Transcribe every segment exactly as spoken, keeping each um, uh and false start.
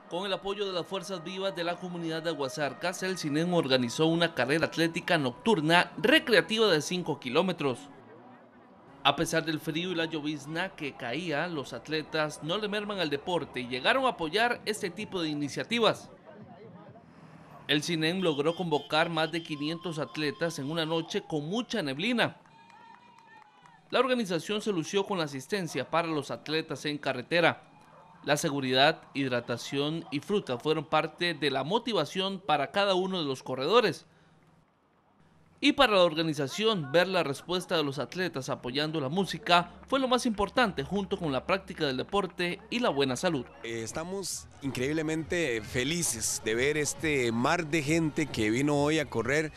Con el apoyo de las fuerzas vivas de la comunidad de Aguasarcas, el CINEM organizó una carrera atlética nocturna recreativa de cinco kilómetros. A pesar del frío y la llovizna que caía, los atletas no le merman al deporte y llegaron a apoyar este tipo de iniciativas. El CINEM logró convocar más de quinientos atletas en una noche con mucha neblina. La organización se lució con la asistencia para los atletas en carretera. La seguridad, hidratación y fruta fueron parte de la motivación para cada uno de los corredores. Y para la organización, ver la respuesta de los atletas apoyando la música fue lo más importante, junto con la práctica del deporte y la buena salud. Estamos increíblemente felices de ver este mar de gente que vino hoy a correr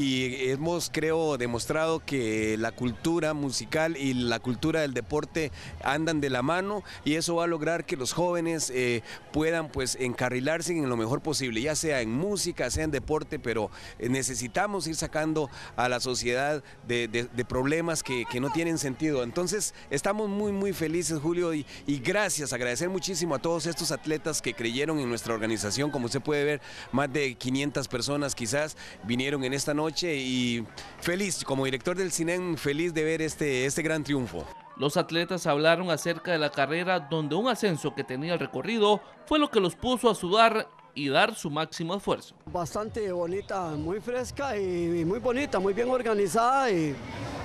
y hemos, creo, demostrado que la cultura musical y la cultura del deporte andan de la mano, y eso va a lograr que los jóvenes eh, puedan pues encarrilarse en lo mejor posible, ya sea en música, sea en deporte, pero necesitamos ir sacando a la sociedad de, de, de problemas que, que no tienen sentido. Entonces estamos muy muy felices, Julio, y, y gracias, agradecer muchísimo a todos estos atletas que creyeron en nuestra organización. Como usted puede ver, más de quinientas personas quizás vinieron en esta noche, y feliz, como director del CINEM, feliz de ver este, este gran triunfo. Los atletas hablaron acerca de la carrera, donde un ascenso que tenía el recorrido fue lo que los puso a sudar y dar su máximo esfuerzo. Bastante bonita, muy fresca y muy bonita, muy bien organizada, y,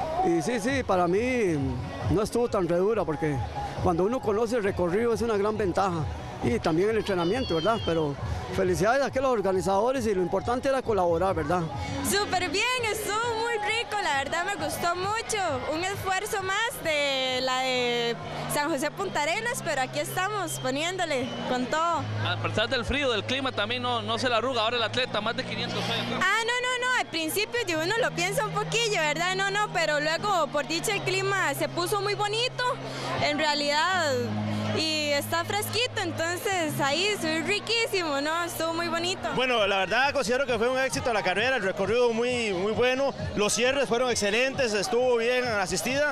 y sí, sí, para mí no estuvo tan redura, porque cuando uno conoce el recorrido es una gran ventaja, y también el entrenamiento, ¿verdad? Pero felicidades a aquellos organizadores, y lo importante era colaborar, ¿verdad? Súper bien, estuvo muy rico, la verdad me gustó mucho, un esfuerzo más de la de San José Punta Arenas, pero aquí estamos poniéndole con todo. A pesar del frío, del clima, también no, no se la arruga ahora el atleta, más de quinientos años, ¿no? Ah, no, no, no, al principio yo uno lo piensa un poquillo, ¿verdad? No, no, pero luego por dicha el clima se puso muy bonito, en realidad, y está fresquito, entonces ahí soy riquísimo, ¿no? Estuvo muy bonito. Bueno, la verdad considero que fue un éxito la carrera, el recorrido muy, muy bueno, los cierres fueron excelentes, estuvo bien asistida,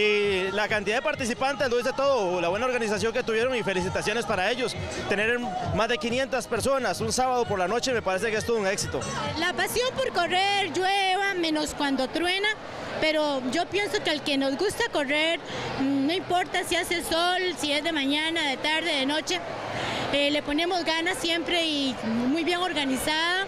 y la cantidad de participantes lo dice todo, la buena organización que tuvieron, y felicitaciones para ellos. Tener más de quinientas personas un sábado por la noche me parece que es todo un éxito. La pasión por correr, llueva, menos cuando truena, pero yo pienso que al que nos gusta correr, no importa si hace sol, si es de mañana, de tarde, de noche, eh, le ponemos ganas siempre y muy bien organizada,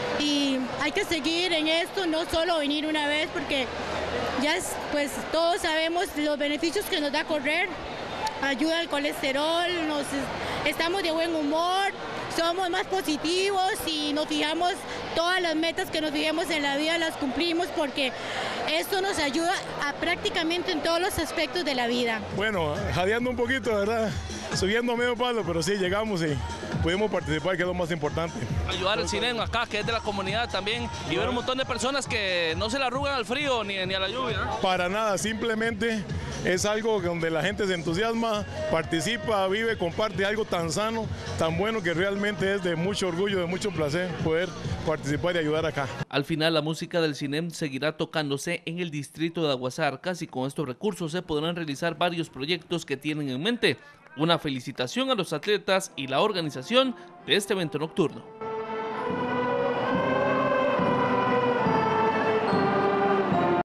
y hay que seguir en esto, no solo venir una vez, porque ya es, pues todos sabemos los beneficios que nos da correr, ayuda al colesterol, nos, estamos de buen humor, somos más positivos y nos fijamos, todas las metas que nos fijemos en la vida las cumplimos, porque esto nos ayuda a prácticamente en todos los aspectos de la vida. Bueno, jadeando un poquito, ¿verdad? Subiendo a medio palo, pero sí, llegamos y pudimos participar, que es lo más importante. Ayudar al CINEM acá, que es de la comunidad también, y ver un montón de personas que no se la arrugan al frío ni, ni a la lluvia, ¿no? Para nada, simplemente es algo donde la gente se entusiasma, participa, vive, comparte algo tan sano, tan bueno, que realmente es de mucho orgullo, de mucho placer poder participar y ayudar acá. Al final, la música del CINEM seguirá tocándose en el distrito de Aguasarcas, y con estos recursos se podrán realizar varios proyectos que tienen en mente. Una felicitación a los atletas y la organización de este evento nocturno.